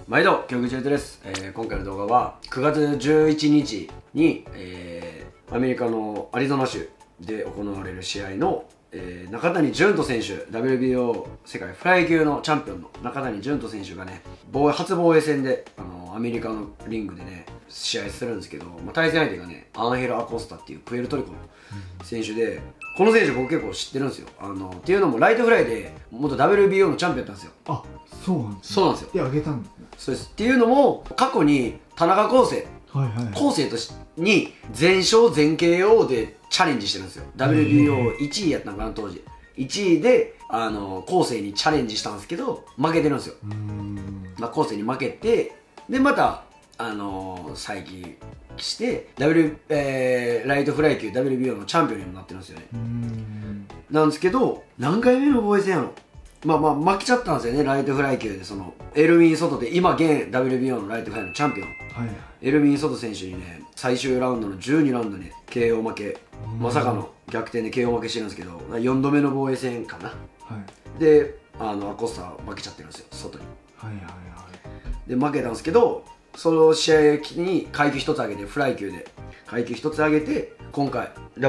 毎度競技中です、今回の動画は9月11日に、アメリカのアリゾナ州で行われる試合の、中谷潤人選手 WBO 世界フライ級のチャンピオンの中谷潤人選手がね初防衛戦でアメリカのリングでね試合するんですけど、対戦相手がねアンヘル・アコスタっていうプエルトリコの選手で、この選手僕結構知ってるんですよ。っていうのもライトフライで元 WBO のチャンピオンだったんですよ。 あ、そうなんですね。 そうなんですよ。 で、あげたんですね。 そうです。っていうのも過去に田中康生康生とに全勝全 KO でチャレンジしてるんですよ。 WBO1 位やったのかな当時。1位で康生にチャレンジしたんですけど負けてるんですよ。康生に負けて、でまた再起して、ライトフライ級 WBO のチャンピオンにもなってるんですよね。なんですけど何回目の防衛戦やろ。負けちゃったんですよね、ライトフライ級で。エルウィン・ソトで今現 WBO のライトフライのチャンピオン、エルウィン・ソト選手にね最終ラウンドの12ラウンドに KO 負け、まさかの逆転で KO 負けしてるんですけど、4度目の防衛戦かな、でアコスタ負けちゃってるんですよ、外に。で負けたんですけど、その試合に階級1つ上げて、フライ級で階級1つ上げて、今回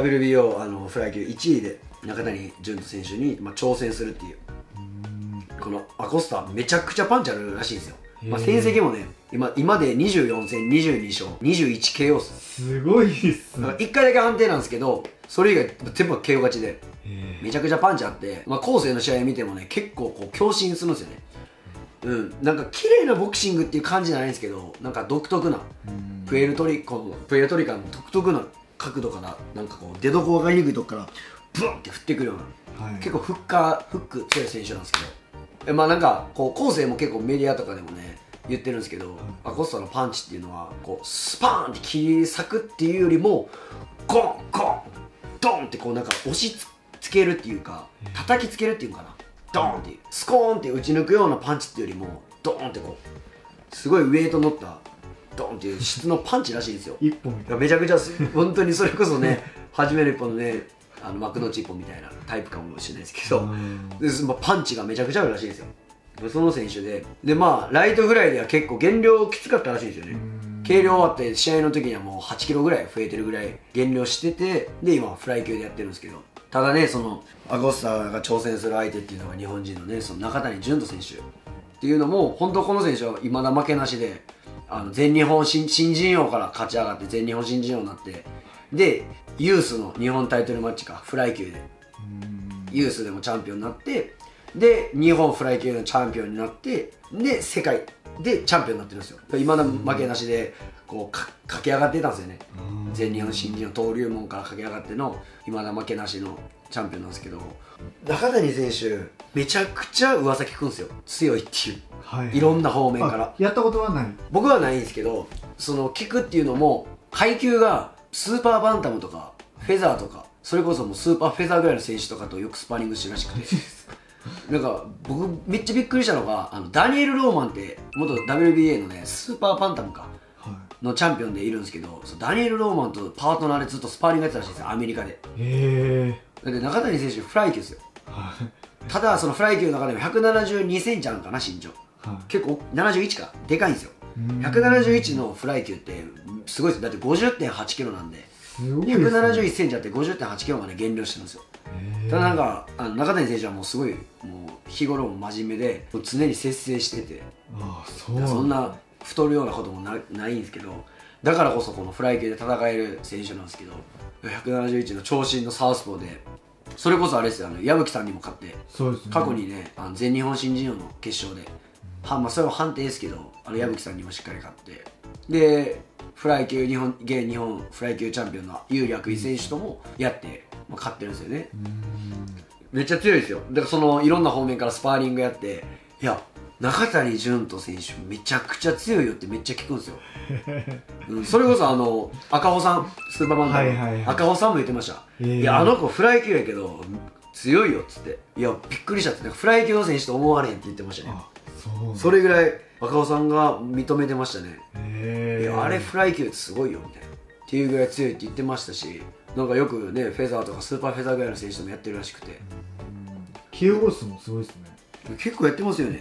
WBO フライ級1位で中谷潤人選手に、挑戦するっていう。このアコスタめちゃくちゃパンチあるらしいんですよ。戦績もね今で24戦22勝 21KO すごいっすね。 1回だけ安定なんですけど、それ以外全部 KO 勝ちでめちゃくちゃパンチあって、後世の試合見てもね結構こう強振するんですよね。なんか綺麗なボクシングっていう感じじゃないんですけど、なんか独特なプエルトリカの独特な角度から、なんかこう出どころがにくいとこからブンって振ってくるような、結構フック強い選手なんですけど、なんかこう後世も結構メディアとかでもね言ってるんですけど、アコスタのパンチっていうのはこうスパーンって切り裂くっていうよりもゴンゴンドンってこうなんか押しつけるっていうか、叩きつけるっていうかな、ドーンってスコーンって打ち抜くようなパンチっていうよりもドーンってこうすごいウエイト乗ったドーンっていう質のパンチらしいんですよ。 一本めちゃくちゃ本当にそれこそね初めの一本のね幕の内一本みたいなタイプかもしれないですけど、パンチがめちゃくちゃあるらしいんですよ、その選手で。ライトフライでは結構減量きつかったらしいんですよね。計量終わって試合の時にはもう8キロぐらい増えてるぐらい減量してて、で今フライ級でやってるんですけど、ただねアコスタが挑戦する相手っていうのが日本人のね中谷潤人選手っていうのも、本当この選手は未だ負けなしで、全日本新人王から勝ち上がって全日本新人王になって、でユースの日本タイトルマッチかフライ級でユースでもチャンピオンになって、で日本フライ級のチャンピオンになって、で世界でチャンピオンになってるんですよ。未だ負けなしでこう駆け上がってたんですよね。全日本新人王登竜門から駆け上がっての未だ負けなしのチャンピオンなんですけど、中谷選手めちゃくちゃ噂聞くんですよ、強いっていう、いろんな方面から。 やったことはない？ 僕はないんですけど、聞くっていうのも階級がスーパーバンタムとかフェザーとか、それこそもうスーパーフェザーぐらいの選手とかとよくスパーリングしてるらしくてなんか僕めっちゃびっくりしたのが、ダニエル・ローマンって元 WBA のねスーパーバンタムかのチャンピオンでいるんですけど、ダニエル・ローマンとパートナーでずっとスパーリングやってたらしいんですよ、アメリカで。だって中谷選手フライ級ですよ。ただそのフライ級の中でも172センチあるんかな身長、結構71かでかいんですよ。171のフライ級ってすごいです。だって 50.8 キロなんで、171センチあって 50.8 キロまで減量してるんですよ。ただなんか中谷選手はもうすごいもう日頃も真面目で常に節制してて、そんな太るようなこともないんですけど、だからこそこのフライ級で戦える選手なんですけど、171の長身のサウスポーで、それこそあれですよ、矢吹さんにも勝って、過去にね全日本新人王の決勝でそれは判定ですけど矢吹さんにもしっかり勝って、でフライ級日本フライ級チャンピオンの有利悪衣選手ともやって、勝ってるんですよね。めっちゃ強いですよ。だからいろんな方面からスパーリングやって、いや中谷潤人選手めちゃくちゃ強いよってめっちゃ聞くんですよそれこそ赤穂さん、スーパーマンの赤穂さんも言ってました。いやあの子フライ級やけど強いよっつって、いやびっくりしたって、フライ級の選手と思われへんって言ってましたね。それぐらい赤尾さんが認めてましたね。いやあれフライ級ってすごいよみたいなっていうぐらい強いって言ってましたし、なんかよくねフェザーとかスーパーフェザーぐらいの選手ともやってるらしくて、 キルゴスもすごいですね。 結構やってますよね。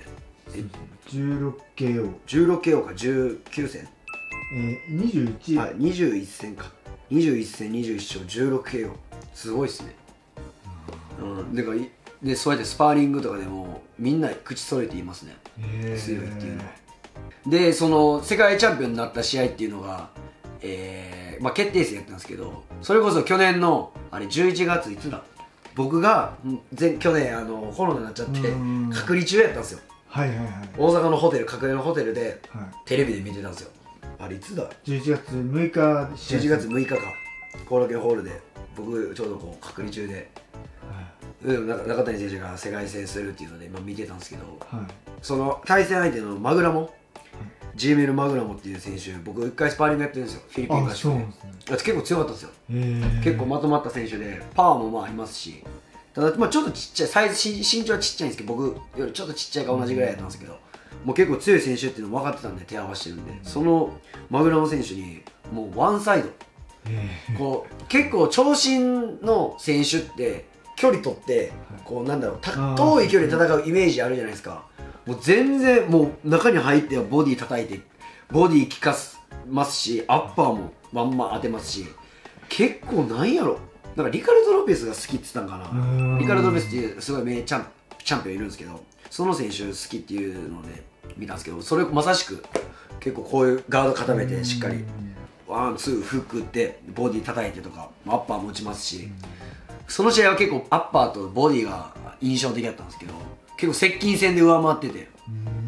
16KO。 16KO か19戦 21。 はい、21戦か。21戦21勝 16KO。 すごいっすね。だからでそうやってスパーリングとかでもみんな口揃えて言いますね、強いっていうのは。でその世界チャンピオンになった試合っていうのが、決定戦やったんですけど、それこそ去年のあれ11月いつだ、僕が去年コロナになっちゃって隔離中やったんですよ。 はいはいはい。 大阪のホテル、隠れのホテルではい、 テレビで見てたんですよ。あれいつだ、 11月6日で 11月6日か、後楽園ホールで僕ちょうどこう隔離中で、中谷選手が世界戦するっていうので、見てたんですけど、 はい、 その対戦相手のマグラモ、ジーメル・マグラモっていう選手、僕一回スパーリングやってるんですよ、フィリピン合宿で。結構強かったんですよ。結構まとまった選手でパワーもありますし、ただちょっとちっちゃいサイズ、身長はちっちゃいんですけど、僕よりちょっとちっちゃいか同じぐらいやったんですけど、もう結構強い選手っていうの分かってたんで手合わせてるんで、そのマグラモ選手にもうワンサイド、こう結構長身の選手って距離取ってこうなんだろう、遠い距離で戦うイメージあるじゃないですか。もう全然もう中に入ってはボディ叩いてボディ効かせますし、アッパーもまんま当てますし、結構なんやろ、なんかリカルド・ロペスが好きって言ってたんかな。リカルド・ロペスっていうすごい名チャンピオンいるんですけど、その選手好きっていうので見たんですけど、それまさしく結構こういうガード固めてしっかりワンツーフック打ってボディ叩いてとかアッパーも打ちますし、その試合は結構アッパーとボディが印象的だったんですけど、結構接近戦で上回ってて、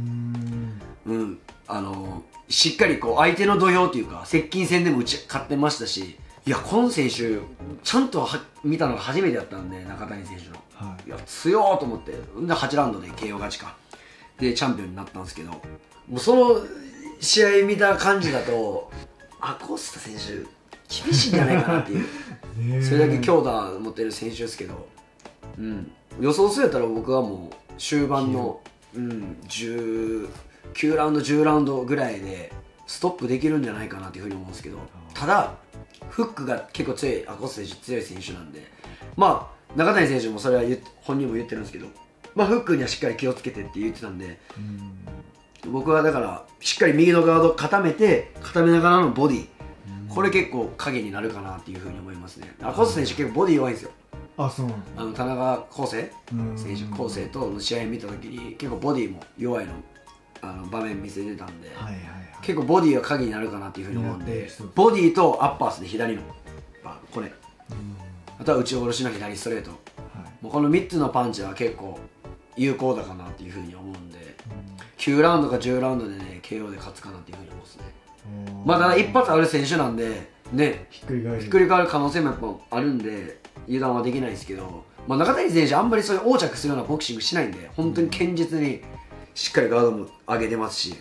しっかりこう相手の土俵っていうか接近戦でも勝ってましたし、いやこの選手ちゃんと見たのが初めてだったんで、中谷選手の、いや強ーと思って、で8ラウンドで KO 勝ちかでチャンピオンになったんですけど、もうその試合見た感じだとアコスタ選手厳しいんじゃないかなっていうそれだけ強打持ってる選手ですけど、予想するやったら僕はもう終盤の、9ラウンド10ラウンドぐらいでストップできるんじゃないかなっていうふうに思うんですけど、ただフックが結構強い、アコスタ選手強い選手なんで、中谷選手もそれは本人も言ってるんですけど、フックにはしっかり気をつけてって言ってたんで、僕はだからしっかり右のガード固めながらのボディ、これ結構影になるかなっていうふうに思いますね。アコスタ選手結構ボディ弱いんですよ。 そうなんです。 田中康生選手、康生との試合見た時に結構ボディも弱いの場面見せてたんで、結構ボディは影になるかなっていうふうに思うんで、ボディとアッパースで左のこれ、あとは打ち下ろしの左ストレート、もうこの3つのパンチは結構有効だかなっていうふうに思うんで、9ラウンドか10ラウンドでね KO で勝つかなっていうふうに思うんですね。ただ一発ある選手なんでね、ひっくり返る可能性もやっぱあるんで油断はできないですけど、中谷選手あんまりそういう横着するようなボクシングしないんで、本当に堅実にしっかりガードも上げてますし、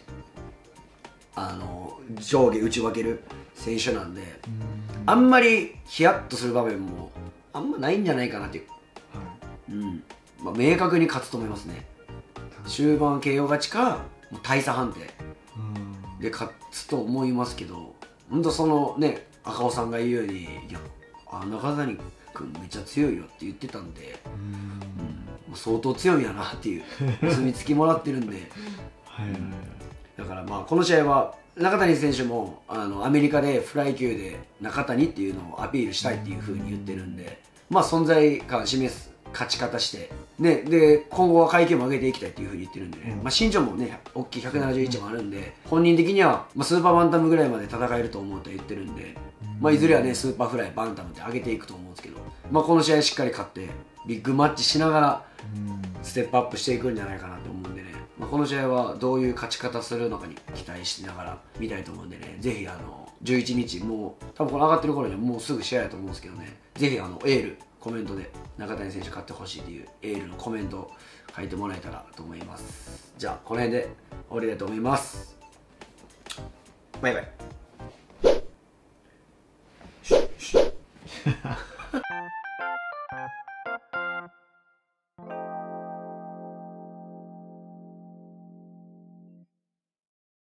上下打ち分ける選手なんで、あんまりヒヤッとする場面もあんまないんじゃないかなっていう、明確に勝つと思いますね。終盤 KO 勝ちかもう大差判定で勝つと思いますけど、本当そのね、赤尾さんが言うように、いや中谷君めっちゃ強いよって言ってたんで、相当強いんやなっていうお墨付きもらってるんで、だからこの試合は中谷選手もアメリカでフライ級で中谷っていうのをアピールしたいっていう風に言ってるんで、存在感示す勝ち方して、で今後は階級も上げていきたいっていう風に言ってるんでね、身長もね大きい171もあるんで、本人的には、スーパーバンタムぐらいまで戦えると思うと言ってるんで、いずれはねスーパーフライバンタムって上げていくと思うんですけど、この試合しっかり勝ってビッグマッチしながらステップアップしていくんじゃないかなと思うんでね、この試合はどういう勝ち方するのかに期待しながら見たいと思うんでね、ぜひ11日、もう多分この上がってる頃にはもうすぐ試合やと思うんですけどね、ぜひエールコメントで中谷選手勝ってほしいっていうエールのコメントを書いてもらえたらと思います。じゃあこの辺で終わりたいと思います。バイバイ。